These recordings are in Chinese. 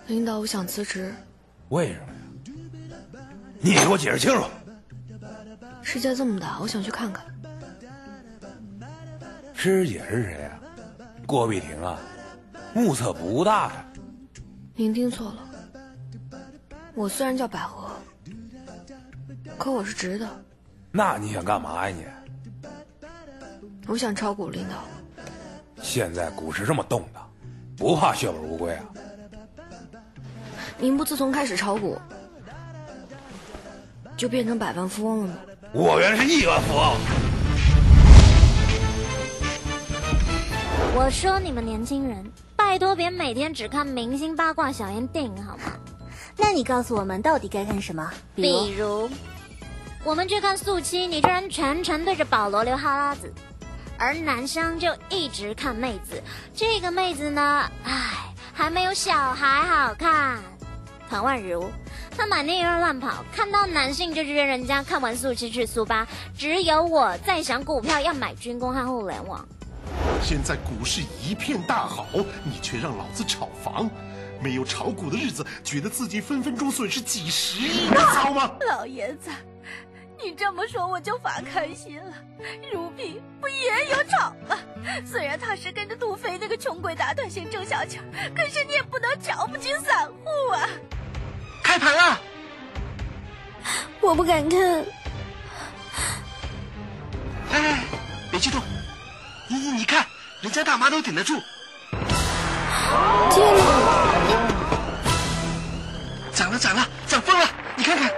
领导，我想辞职。 为什么呀？你给我解释清楚。 世界这么大，我想去看看。 师姐是谁呀？郭碧婷啊，目测不大的。 您听错了，我虽然叫百合，可我是直的。 那你想干嘛呀你？ 我想炒股，领导。 现在股市这么动荡，不怕血本无归啊？ 您不自从开始炒股，就变成百万富翁了吗？ 我原来是亿万富翁。 我说你们年轻人，拜托别每天只看明星八卦小言电影好吗？ 那你告诉我们到底该看什么？ 比如我们去看速七，你这人全程对着保罗流哈喇子，而男生就一直看妹子。这个妹子呢，还没有小孩好看。唐宛如，她满地乱跑，看到男性就约人家看完速七去速八，只有我在想股票要买军工和互联网。 现在股市一片大好，你却让老子炒房，没有炒股的日子，觉得自己分分钟损失几十亿，你糟吗？ 老爷子，你这么说我就发开心了。如萍不也有炒吗？虽然他是跟着杜飞那个穷鬼打短线挣小钱，可是你也不能瞧不起散户啊！ 开盘啊！ 我不敢看。 哎，别激动，你看，人家大妈都顶得住。 天哪！ 涨了，涨疯了！你看看，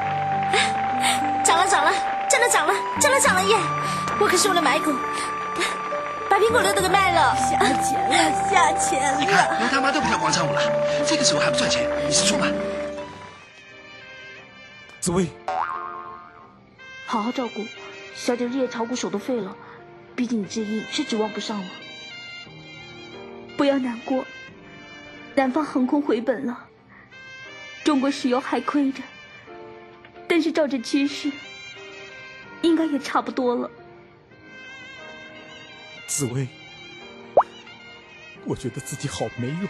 涨了，真的涨了耶！我可是为了买股，把苹果六都给卖了，下钱了！ 你看，连大妈都不跳广场舞了，这个时候还不赚钱，你是猪吗？ 紫薇， 好好照顾，小姐日夜炒股手都废了，毕竟你志毅是指望不上了。不要难过，南方航空回本了，中国石油还亏着，但是照这趋势，应该也差不多了。 紫薇，我觉得自己好没用，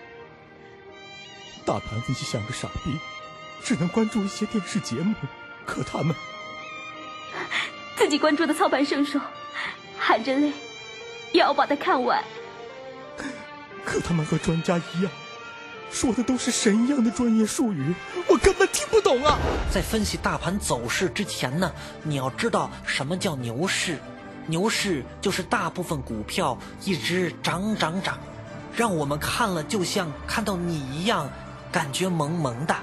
大盘分析像个傻逼，只能关注一些电视节目，可他们自己关注的操盘圣手，含着泪也要把它看完。 可他们和专家一样，说的都是神一样的专业术语，我根本听不懂啊！ 在分析大盘走势之前呢，你要知道什么叫牛市。牛市就是大部分股票一直涨，让我们看了就像看到你一样，感觉萌萌的。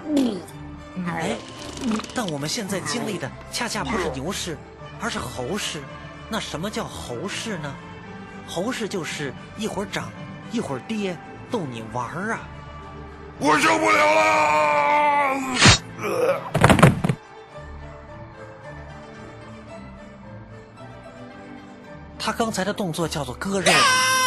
但我们现在经历的恰恰不是牛市，而是猴市。那什么叫猴市呢？猴市就是一会儿涨一会儿跌，逗你玩啊！ 我受不了了！ 他刚才的动作叫做割肉。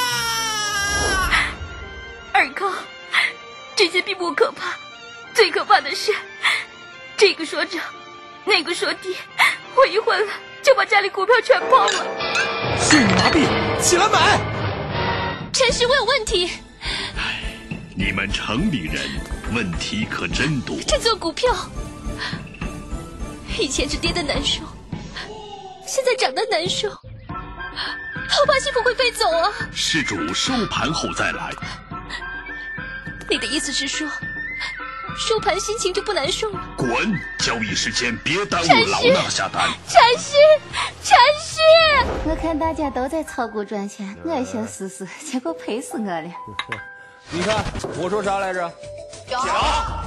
尔康，这些并不可怕，最可怕的是，这个说涨，那个说跌，混一混了就把家里股票全抛了。 是你麻痹，起来买！ 陈师，我有问题。 你们城里人问题可真多。 这做股票，以前是跌的难受，现在涨的难受，好怕幸福会飞走啊！ 事主收盘后再来。 你的意思是说，收盘心情就不难受了？ 滚！交易时间别耽误老衲下单。 禅师， 我看大家都在炒股赚钱，我也想试试，结果赔死我了。 你看我说啥来着？ 讲。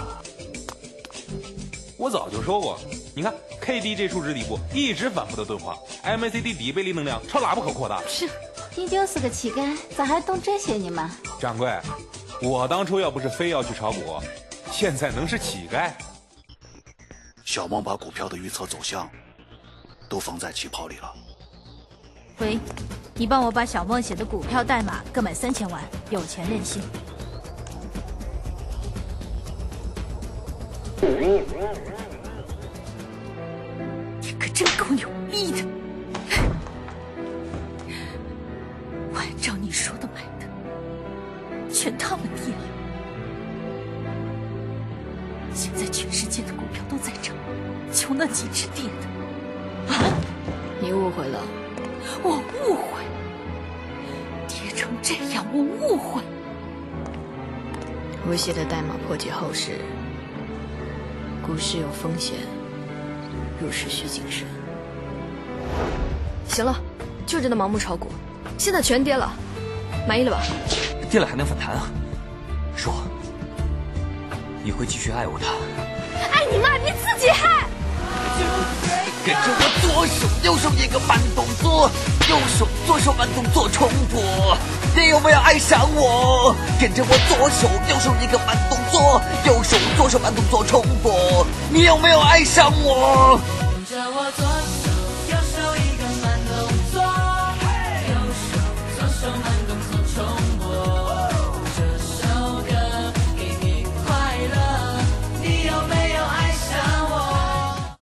我早就说过，你看 KD 这数值底部一直反复的钝化 ，MACD 底背离能量超大不可扩大。 是，你就是个乞丐，咋还懂这些呢嘛？ 掌柜，我当初要不是非要去炒股，现在能是乞丐？ 小梦把股票的预测走向都放在气泡里了。 喂，你帮我把小梦写的股票代码各买3000万，有钱任性。 你可真够牛逼的！我按照你说的买的，全他们跌了。 间的股票都在涨，就那几只跌的。啊！ 你误会了。 我误会？跌成这样，我误会？ 我写的代码破解后是：股市有风险，入市需谨慎。行了，就这的盲目炒股，现在全跌了，满意了吧？ 跌了还能反弹啊？说，你会继续爱我的？ 爱你妈！你自己害！ 跟着我左手右手一个慢动作，右手左手慢动作重复。你有没有爱上我？跟着我左手右手一个慢动作，右手左手慢动作重复。你有没有爱上我？跟着我左手